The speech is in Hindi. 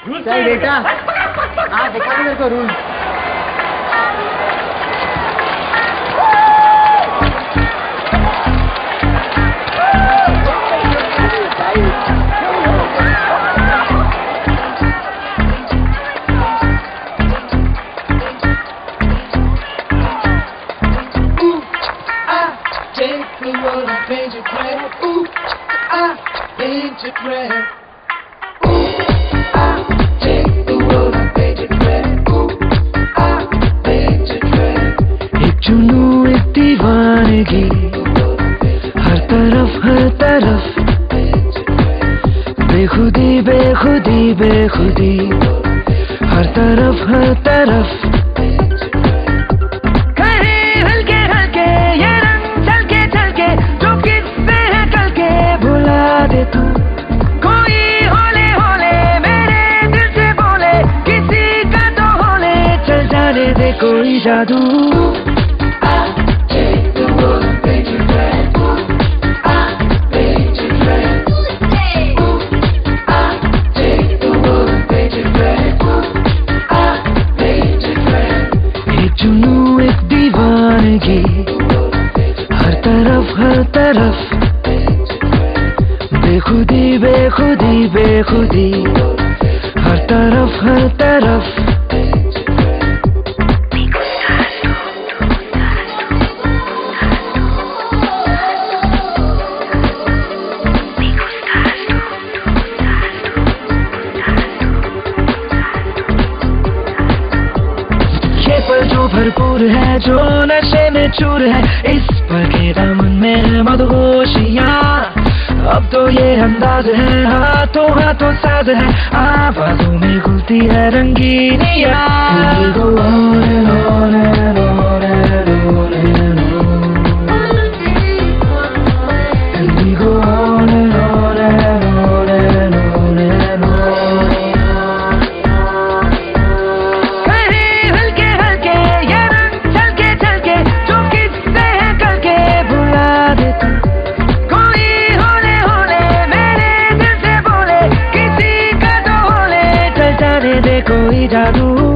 चल बेटा, हाँ दिखा दे मेरे को रूल। बेखुदी बेखुदी बेखुदी हर तरफ कहे हल्के हल्के ये रंग चलके चलके जो किससे है कल के भुला दे तू। कोई होले होले मेरे दिल से बोले किसी का तो होले चल जाने दे कोई जादू। हर तरफ बेखुदी बेखुदी बेखुदी हर तरफ ये पल जो भरपूर है जो नशे में चूर है इस पल के दामन में मदहोशियाँ। अब तो ये अंदाज है हाथों हाथों साज है आवाजों में घुलती है रंगीनियाँ। कोई जादू